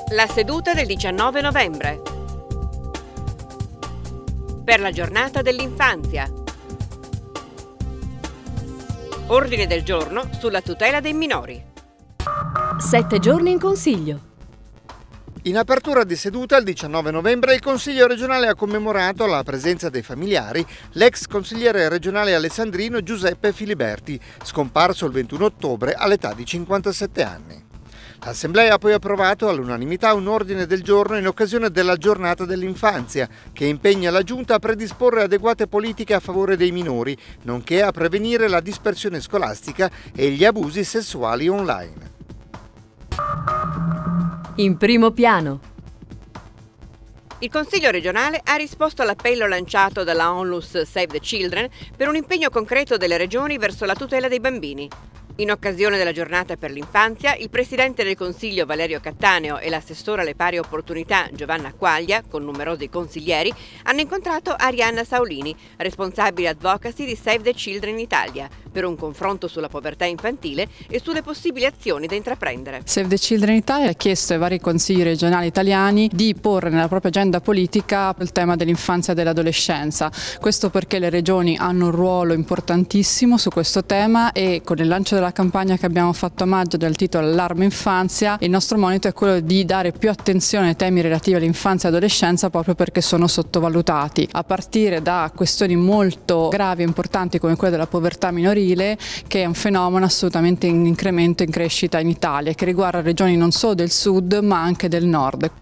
La seduta del 19 novembre. Per la giornata dell'infanzia. Ordine del giorno sulla tutela dei minori. 7 giorni in consiglio. In apertura di seduta il 19 novembre il Consiglio regionale ha commemorato la presenza dei familiari l'ex consigliere regionale alessandrino Giuseppe Filiberti, scomparso il 21 ottobre all'età di 57 anni. L'Assemblea ha poi approvato all'unanimità un ordine del giorno in occasione della giornata dell'infanzia, che impegna la Giunta a predisporre adeguate politiche a favore dei minori, nonché a prevenire la dispersione scolastica e gli abusi sessuali online. In primo piano. Il Consiglio regionale ha risposto all'appello lanciato dalla Onlus Save the Children per un impegno concreto delle regioni verso la tutela dei bambini. In occasione della giornata per l'infanzia, il Presidente del Consiglio Valerio Cattaneo e l'assessore alle pari opportunità Giovanna Quaglia, con numerosi consiglieri, hanno incontrato Arianna Saulini, responsabile advocacy di Save the Children Italia, per un confronto sulla povertà infantile e sulle possibili azioni da intraprendere. Save the Children Italia ha chiesto ai vari consigli regionali italiani di porre nella propria agenda politica il tema dell'infanzia e dell'adolescenza. Questo perché le regioni hanno un ruolo importantissimo su questo tema e con il lancio della campagna che abbiamo fatto a maggio del titolo Allarme Infanzia, il nostro monito è quello di dare più attenzione ai temi relativi all'infanzia e all'adolescenza proprio perché sono sottovalutati, a partire da questioni molto gravi e importanti come quella della povertà minorile, che è un fenomeno assolutamente in incremento e in crescita in Italia, che riguarda regioni non solo del sud ma anche del nord.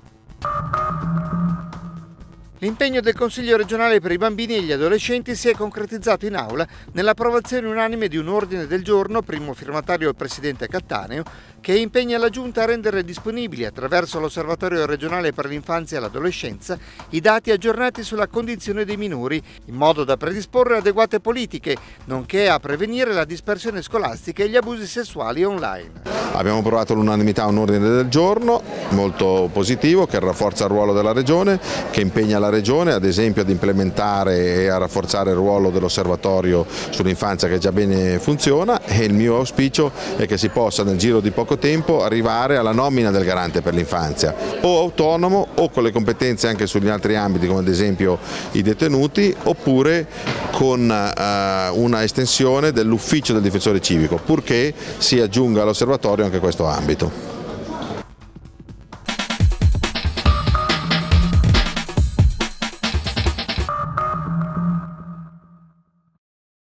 L'impegno del Consiglio regionale per i bambini e gli adolescenti si è concretizzato in aula nell'approvazione unanime di un ordine del giorno, primo firmatario il Presidente Cattaneo, che impegna la Giunta a rendere disponibili attraverso l'Osservatorio regionale per l'infanzia e l'adolescenza i dati aggiornati sulla condizione dei minori, in modo da predisporre adeguate politiche, nonché a prevenire la dispersione scolastica e gli abusi sessuali online. Abbiamo approvato all'unanimità un ordine del giorno molto positivo che rafforza il ruolo della Regione, che impegna la Regione ad esempio ad implementare e a rafforzare il ruolo dell'osservatorio sull'infanzia che già bene funziona, e il mio auspicio è che si possa nel giro di poco tempo arrivare alla nomina del garante per l'infanzia, o autonomo o con le competenze anche sugli altri ambiti come ad esempio i detenuti, oppure con una estensione dell'ufficio del difensore civico, purché si aggiunga all'osservatorio anche questo ambito.